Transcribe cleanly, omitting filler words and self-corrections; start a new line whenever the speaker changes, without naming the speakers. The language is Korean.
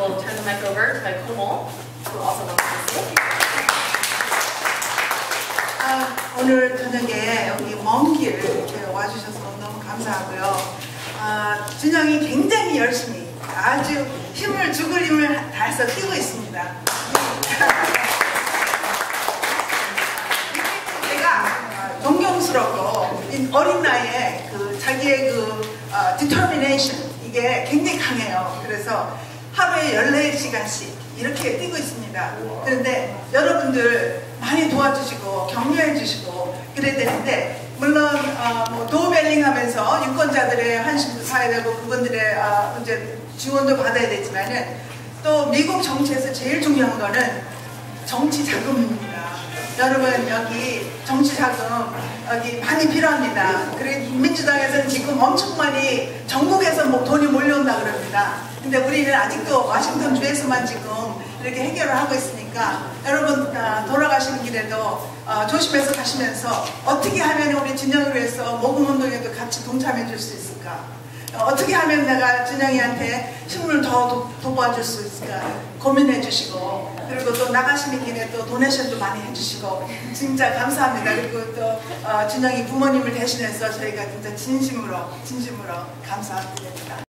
will turn the mic over to my Komo, who also wants to speak.
오늘 저녁에 여기 먼 길 와주셔서 너무 감사하고요. 준영이 굉장히 열심히 아주 힘을 죽을 힘을 다해서 뛰고 있습니다. 제가 존경스럽고 어린 나이에 자기의 determination 이게 굉장히 강해요. 그래서 하루에 14시간씩 이렇게 뛰고 있습니다. 그런데 여러분들 많이 도와주시고 격려해 주시고 그래야 되는데 물론 도어벨링 하면서 유권자들의 환심도 사야 되고 그분들의 이제 지원도 받아야 되지만은 또 미국 정치에서 제일 중요한 거는 정치 자금입니다. 여러분 여기 정치 자금 여기 많이 필요합니다. 그리고 민주당에서는 지금 엄청 많이 전국에서 돈이 몰려온다 그럽니다. 근데 우리는 아직도 워싱턴 주에서만 지금 이렇게 해결을 하고 있으니까 여러분 돌아가시는 길에도 조심해서 가시면서 어떻게 하면 우리 준영을 위해서 모금운동에도 같이 동참해 줄 수 있을까? 어떻게 하면 내가 준영이한테 힘을 더 도와줄 수 있을까 고민해 주시고 그리고 또 나가시는 길에 또 도네이션도 많이 해주시고 진짜 감사합니다. 그리고 또 준영이 부모님을 대신해서 저희가 진짜 진심으로 감사드립니다.